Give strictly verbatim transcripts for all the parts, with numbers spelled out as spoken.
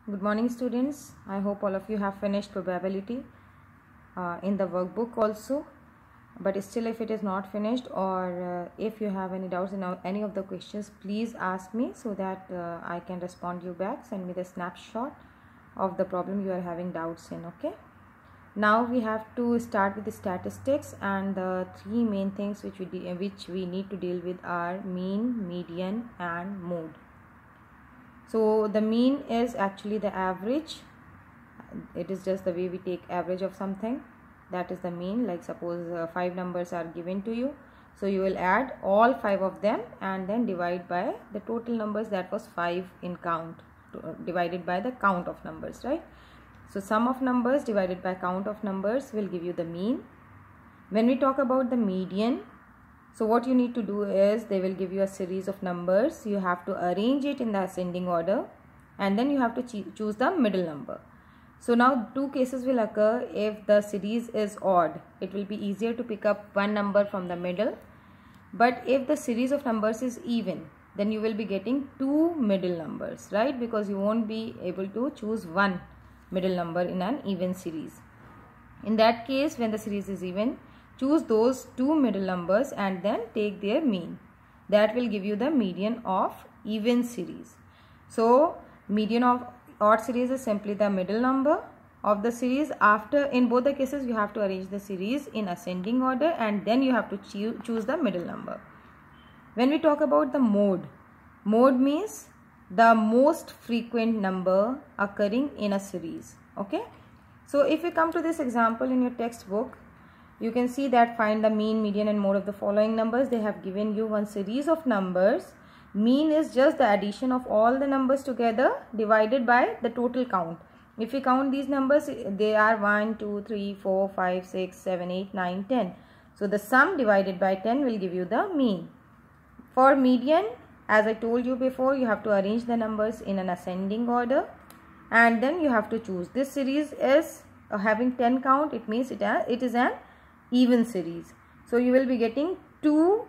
Good morning, students. I hope all of you have finished probability uh, in the workbook also. But still, if it is not finished, or uh, if you have any doubts in any of the questions, please ask me so that uh, I can respond you back. Send me the snapshot of the problem you are having doubts in. Okay. Now we have to start with the statistics, and the three main things which we which we need to deal with are mean, median, and mode. So the mean is actually the average. It is just the way we take average of something. That is the mean. Like suppose uh, five numbers are given to you, so you will add all five of them and then divide by the total numbers that was five in count, uh, divided by the count of numbers, right? So sum of numbers divided by count of numbers will give you the mean. When we talk about the median, so what you need to do is they will give you a series of numbers. You have to arrange it in the ascending order, and then you have to choose the middle number. So now two cases will occur. If the series is odd, it will be easier to pick up one number from the middle. But if the series of numbers is even, then you will be getting two middle numbers, right? Because you won't be able to choose one middle number in an even series. In that case, when the series is even, choose those two middle numbers and then take their mean. That will give you the median of even series. So median of odd series is simply the middle number of the series. After, in both the cases, you have to arrange the series in ascending order, and then you have to choo choose the middle number. When we talk about the mode, mode means the most frequent number occurring in a series. Okay. So if you come to this example in your textbook, you can see that find the mean, median, and mode of the following numbers. They have given you one series of numbers. Mean is just the addition of all the numbers together divided by the total count. If you count these numbers, they are one, two, three, four, five, six, seven, eight, nine, ten. So the sum divided by ten will give you the mean. For median, as I told you before, you have to arrange the numbers in an ascending order, and then you have to choose. This series is uh, having ten count. It means it, uh, it is an even series. So you will be getting two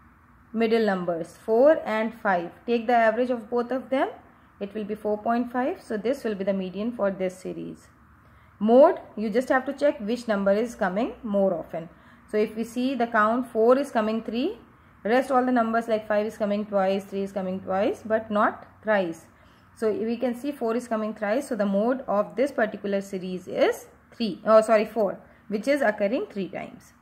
middle numbers, four and five. Take the average of both of them. It will be four point five. So this will be the median for this series. Mode, you just have to check which number is coming more often. So if we see the count, four is coming three. Rest all the numbers like five is coming twice, three is coming twice, but not thrice. So we can see four is coming thrice. So the mode of this particular series is three. Oh, sorry, four, which is occurring three times.